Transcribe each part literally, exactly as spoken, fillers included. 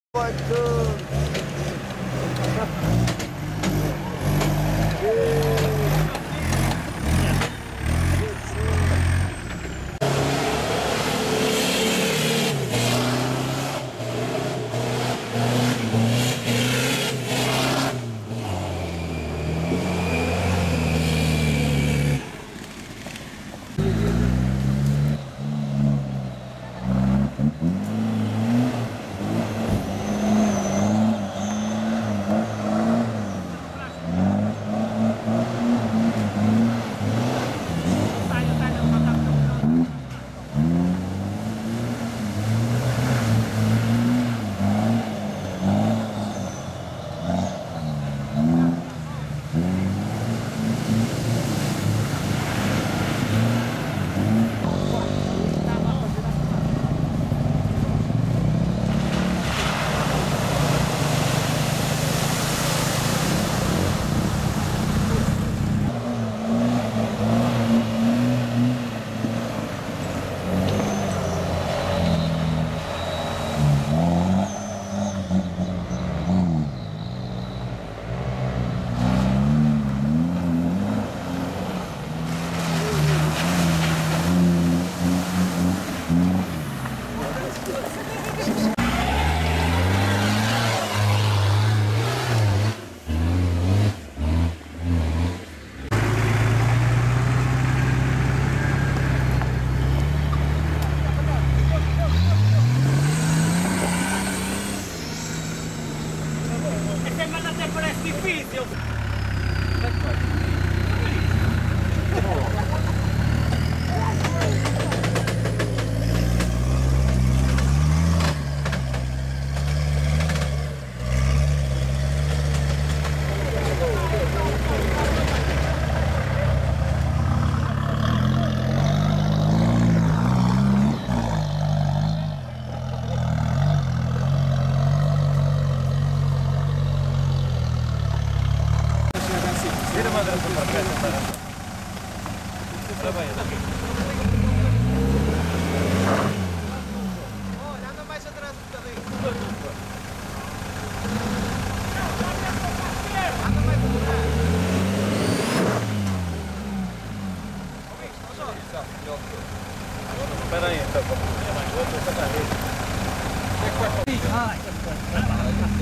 Vai tudo. Difícil! Vira uma dança para trás, para. Está bem, está bem. Olha, anda mais atrás um bocadinho. Anda mais para trás. Espera aí, então. Vou sacar isso. É que vai para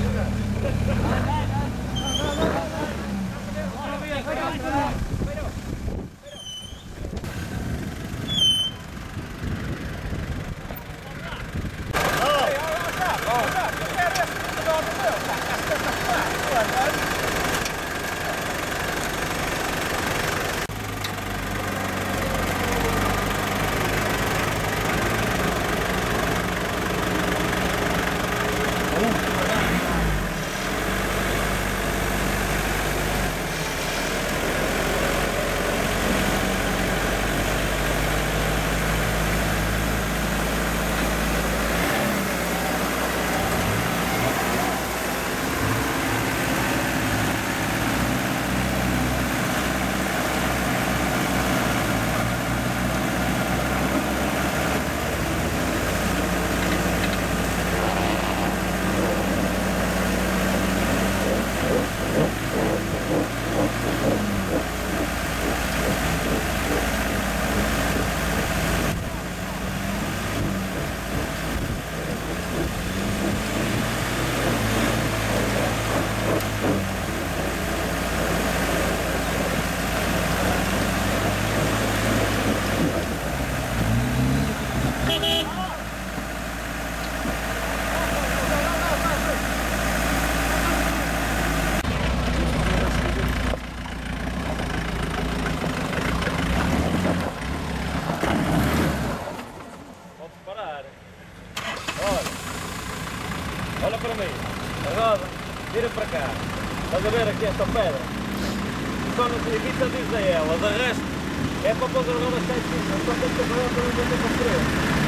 olha para mim, a roda, vira para cá. Estás a ver aqui esta pedra? Só não se evita diz a ela, de resto é para pôr a roda cá em cima. Só tem que ter para não ter para freio.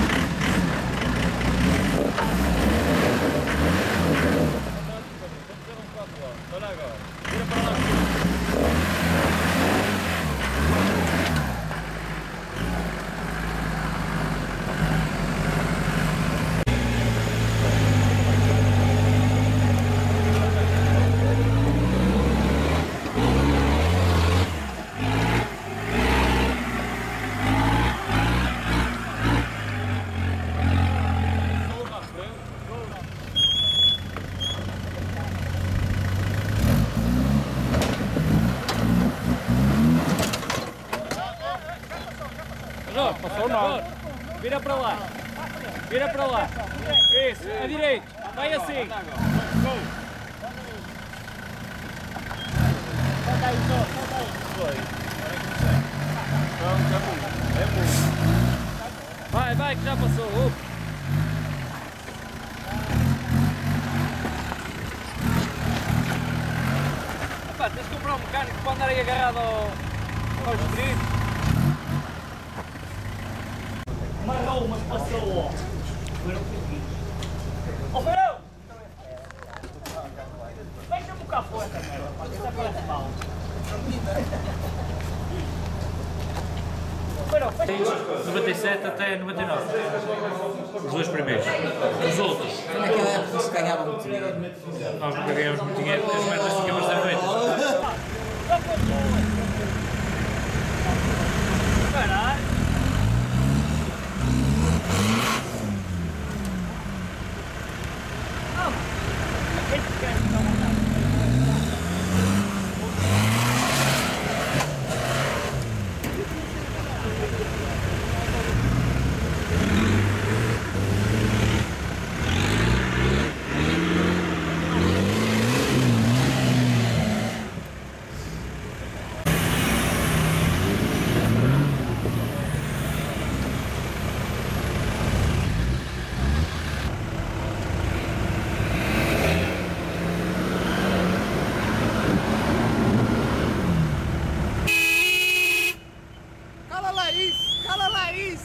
Olha agora, vira para lá. ou não. Vira para lá. Vira para lá. Isso, a direita. Vai assim. Vai, vai, que já passou. Up. Epá, tens de comprar um mecânico para andar aí agarrado ao, ao espírito. Marrou, mas passou ó. Ó, Ferão! Deixa-me cá fora essa merda, pá, isso é parece mal. noventa e sete até noventa e nove. Os dois primeiros. Os outros. Foi naquela época que se ganhava muito dinheiro. Nós nunca ganhamos muito dinheiro porque as merdas tinham bastante feitas. Caralho! Estes caras estão a mandar. Cala Laís! Cala Laís!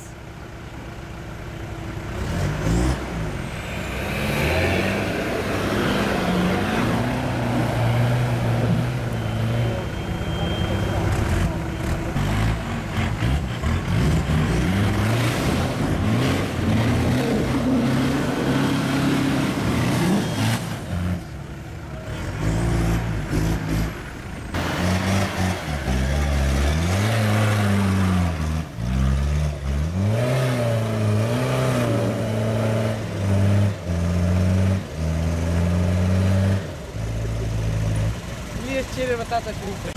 E cheira batata frita.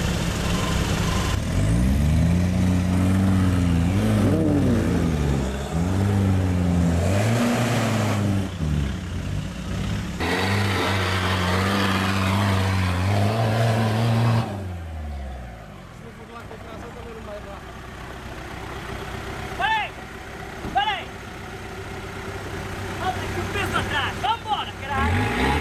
Peraí! Peraí! Olha aqui o peso atrás! Vambora, caralho!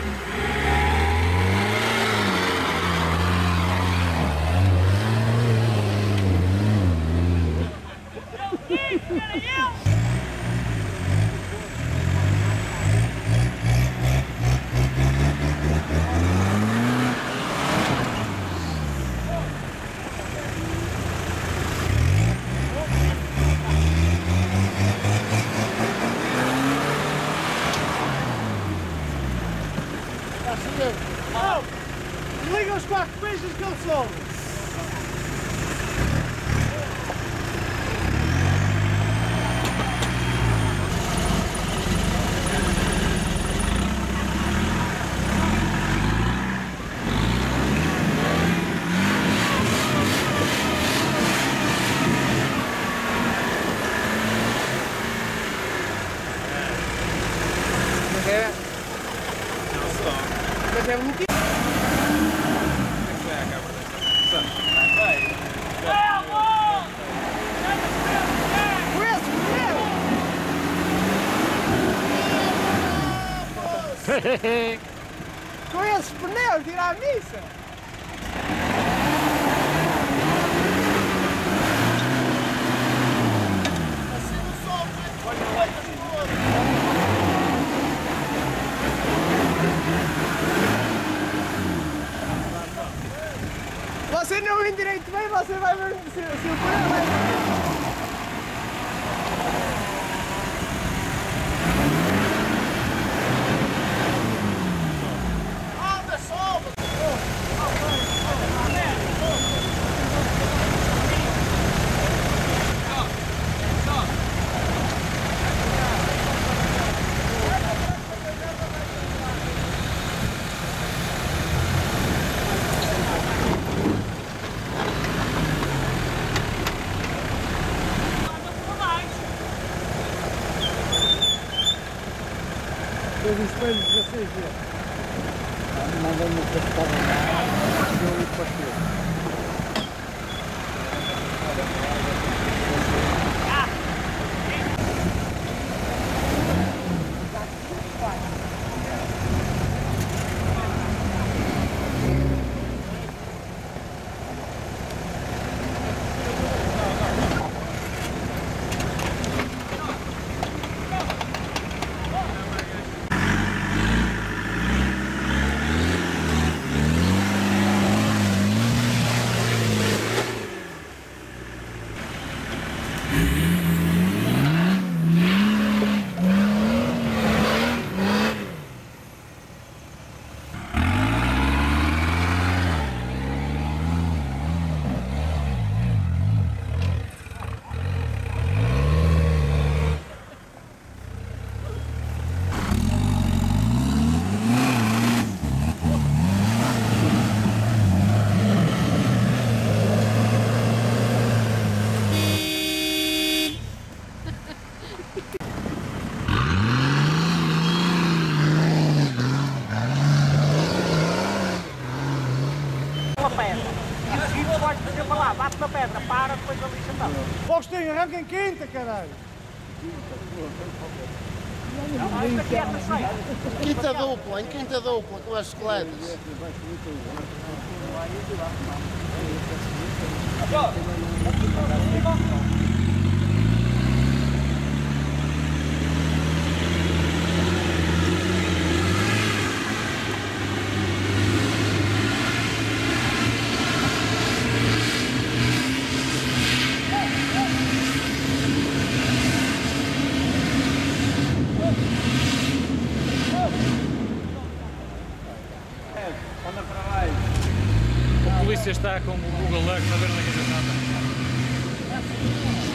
Liga os quatro peixes que eu sou! É. Mas é muito. Com esses pneus, ir à missa! Você não vem direito bem, você vai ver se, se o pneu vai... espelhos dezasseis vezes. Mandei-me a cascar lá. Eu e partiu. Pode fazer para lá, bate na pedra, para, depois a lixa está. Agostinho, arranca em quinta, caralho. Não, aqui é terceira. Quinta dupla, em quinta dupla com as esqueletas. A polícia está com o Google Earth a ver onde é que a gente anda.